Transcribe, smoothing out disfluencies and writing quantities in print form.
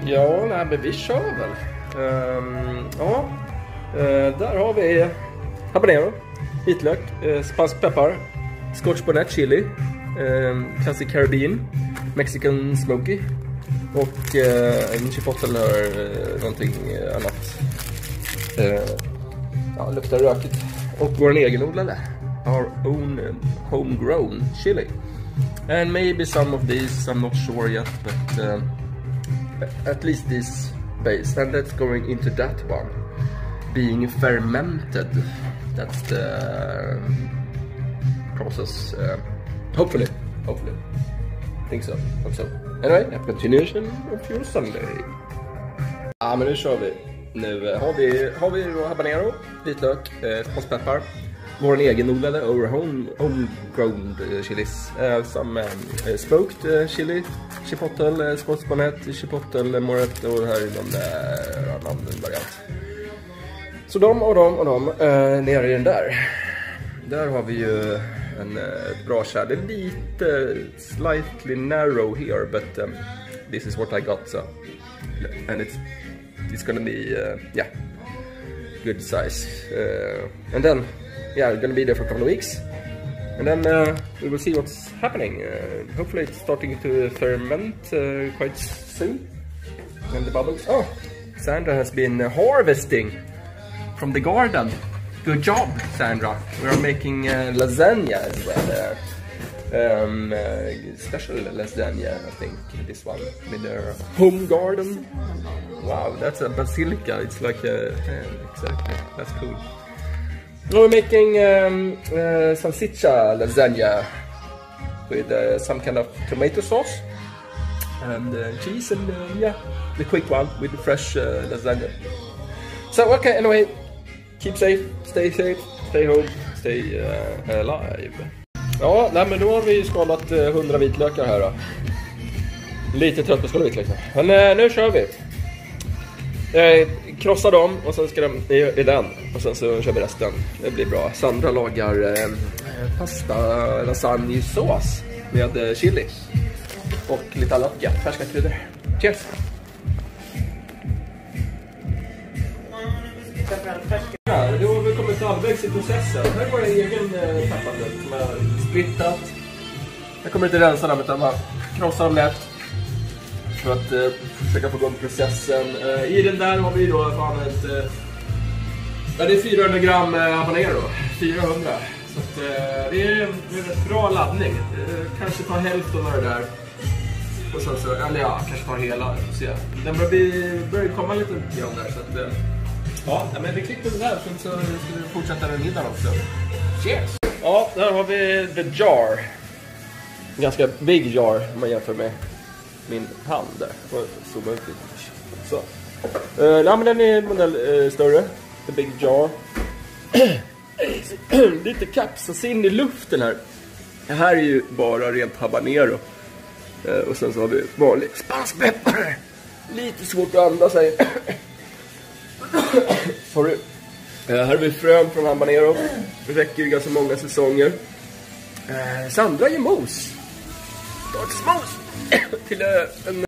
Ja, nej, men vi kör väl. Där har vi habanero, vitlök, spansk peppar, scotch bonnet chili, classic Caribbean, Mexican smoky och en chipotle eller någonting annat. Luktar rökigt. Och vår egenodlade, our own homegrown chili. And maybe some of these, I'm not sure yet, but at least this base. And that's going into that one, being fermented. That's the process. Hopefully. Think so. Hope so. Anyway, a continuation of your Sunday. Ja, men nu kör vi. Nu har vi habanero, vitlök, spanskpeppar, vår egenodlade or homegrown chilies, som smoked chili, chipotle, scotch bonnet, chipotle, moret, och här är någon annan variant. Så de nere i den där har vi ju ett bra kärl. Det är lite slightly narrow here, but this is what I got, so and it's gonna be good size, and then gonna be there for a couple of weeks, and then we will see what's happening. Hopefully it's starting to ferment quite soon, and the bubbles. Oh, Sandra has been harvesting from the garden. Good job, Sandra. We are making lasagna as well. Special lasagna, I think, this one with their home garden. Wow, that's a basilica. It's like exactly, that's cool. We're making salsiccia lasagna with some kind of tomato sauce and cheese, and the quick one with the fresh lasagna. So okay, anyway, keep safe, stay home, stay alive. Ja, nej, men då har vi skalat 100 vitlökar här då. Lite trött på skala vitlökar. Men nu kör vi. Krossa dem och sen ska de i den. Och sen så kör vi resten. Det blir bra. Sandra lagar pasta lasagnesås med chili. Och lite annat gött, färska kryddor. Cheers! Då har vi kommit halvvägs i processen. Här var det egen pepparlök som är splittat. Jag kommer inte rensa dem utan bara krossa dem lätt för att försöka få igång processen. I den där har vi då fan det är 400 gram habanero. 400. Så att, det är en bra laddning. Kanske ta hälften av det där. Och sen så, eller kanske ta hela. Så den börjar komma lite grann där. Så att, ja, men vi klickar det där, så ska vi fortsätta med middagen också. Cheers! Ja, där har vi the jar. En ganska big jar om man jämför med min hand där. Zooma ut lite. Så. Ja, men den är modell större. The big jar. Lite kapsas in i luften här. Det här är ju bara rent habanero. Och sen så har vi vanlig spanskpeppar. Lite svårt att andas här. Sorry. Här har vi frön från habanero. Det räcker ju ganska många säsonger. Sandra gör mos. Mos till en